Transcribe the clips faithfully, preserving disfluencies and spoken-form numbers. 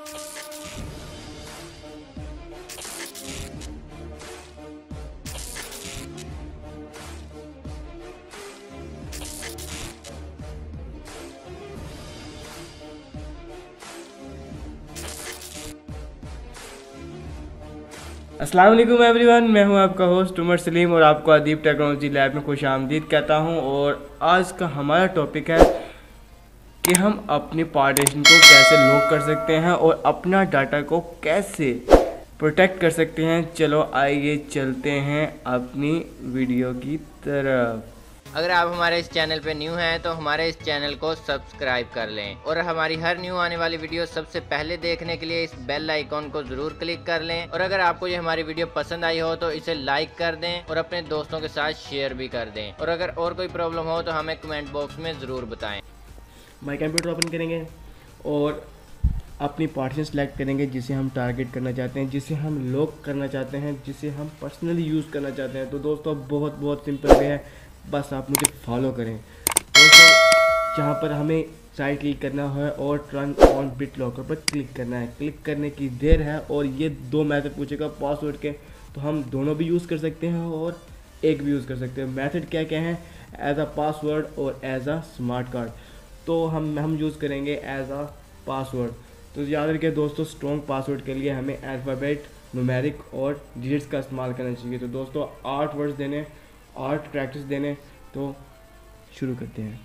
अस्सलाम वालेकुम एवरीवन, मैं हूं आपका होस्ट उमर सलीम और आपको अदीब टेक्नोलॉजी लैब में खुश आमदीद कहता हूं। और आज का हमारा टॉपिक है कि हम अपनी पार्टीशन को कैसे लॉक कर सकते हैं और अपना डाटा को कैसे प्रोटेक्ट कर सकते हैं। चलो आइए चलते हैं अपनी वीडियो की तरफ। अगर आप हमारे इस चैनल पे न्यू हैं तो हमारे इस चैनल को सब्सक्राइब कर लें और हमारी हर न्यू आने वाली वीडियो सबसे पहले देखने के लिए इस बेल आइकॉन को जरूर क्लिक कर लें। और अगर आपको ये हमारी वीडियो पसंद आई हो तो इसे लाइक कर दें और अपने दोस्तों के साथ शेयर भी कर दें। और अगर और कोई प्रॉब्लम हो तो हमें कमेंट बॉक्स में ज़रूर बताएं। माई कंप्यूटर ओपन करेंगे और अपनी पार्टीशन सेलेक्ट करेंगे जिसे हम टारगेट करना चाहते हैं, जिसे हम लॉक करना चाहते हैं, जिसे हम पर्सनली यूज़ करना चाहते हैं। तो दोस्तों बहुत बहुत सिंपल वे है, बस आप मुझे फॉलो करें। दोस्तों जहाँ पर हमें साइड क्लिक करना है और टर्न ऑन बिट लॉकर पर क्लिक करना है। क्लिक करने की देर है और ये दो मेथड पूछेगा पासवर्ड के, तो हम दोनों भी यूज़ कर सकते हैं और एक भी यूज़ कर सकते हैं। मेथड क्या क्या है? एज अ पासवर्ड और एज अ स्मार्ट कार्ड। तो हम हम यूज़ करेंगे एज अ पासवर्ड। तो याद रखिए दोस्तों, स्ट्रॉन्ग पासवर्ड के लिए हमें अल्फ़ाबेट, न्यूमेरिक और डिजिट्स का इस्तेमाल करना चाहिए। तो दोस्तों आठ वर्ड्स देने, आठ प्रैक्टिस देने, तो शुरू करते हैं।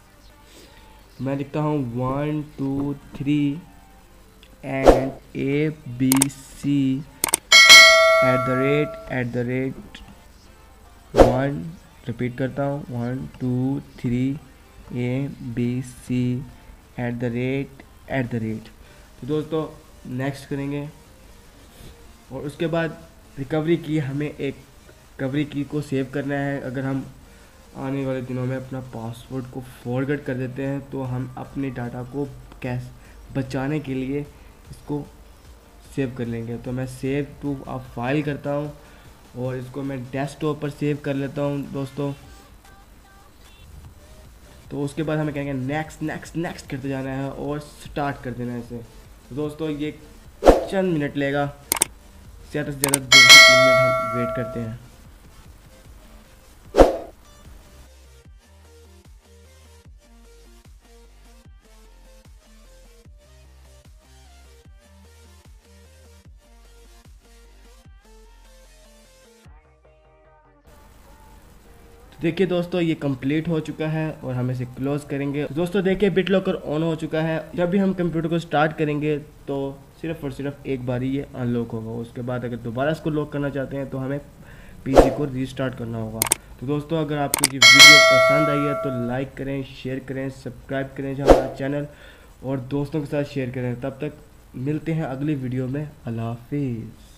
मैं लिखता हूँ one two three and A B C at the rate at the rate one. Repeat करता हूँ one two three A B C at the rate at the rate. तो दोस्तों नेक्स्ट करेंगे और उसके बाद रिकवरी की, हमें एक रिकवरी की को सेव करना है। अगर हम आने वाले दिनों में अपना पासवर्ड को फॉरगेट कर देते हैं तो हम अपने डाटा को कैश बचाने के लिए इसको सेव कर लेंगे। तो मैं सेव टू अ फाइल करता हूँ और इसको मैं डेस्कटॉप पर सेव कर लेता हूँ दोस्तों। तो उसके बाद हमें कहेंगे नेक्स्ट नेक्स्ट नेक्स्ट करते जाना है और स्टार्ट कर देना है इसे। तो दोस्तों ये चंद मिनट लेगा, ज़्यादा से ज़्यादा दो से तीन मिनट हम वेट करते हैं। देखिए दोस्तों ये कंप्लीट हो चुका है और हम इसे क्लोज करेंगे। तो दोस्तों देखिए बिट लॉकर ऑन हो चुका है। जब भी हम कंप्यूटर को स्टार्ट करेंगे तो सिर्फ और सिर्फ एक बार ही ये अनलॉक होगा। उसके बाद अगर दोबारा इसको लॉक करना चाहते हैं तो हमें पीसी को रीस्टार्ट करना होगा। तो दोस्तों अगर आपको ये वीडियो पसंद आई है तो लाइक करें, शेयर करें, सब्सक्राइब करें हमारा चैनल और दोस्तों के साथ शेयर करें। तब तक मिलते हैं अगली वीडियो में। अल्लाह हाफिज़।